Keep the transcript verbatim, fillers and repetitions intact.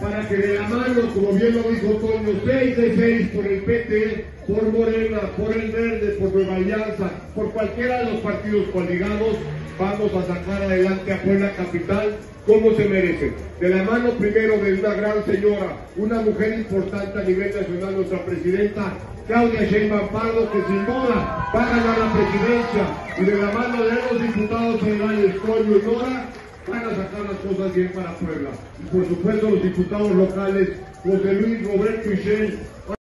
para que de la mano, como bien lo dijo Toño, seis de seis por el P T, por Morena, por el Verde, por Nueva Alianza, por cualquiera de los partidos coaligados, vamos a sacar adelante a Puebla Capital como se merece. De la mano primero de una gran señora, una mujer importante a nivel nacional, nuestra presidenta Claudia Sheinbaum Pardo, que sin duda va a ganar la presidencia, y de la mano de los diputados federales Toño y Nora, van a sacar las cosas bien para Puebla. Y por supuesto los diputados locales, José Luis, Roberto y Shell,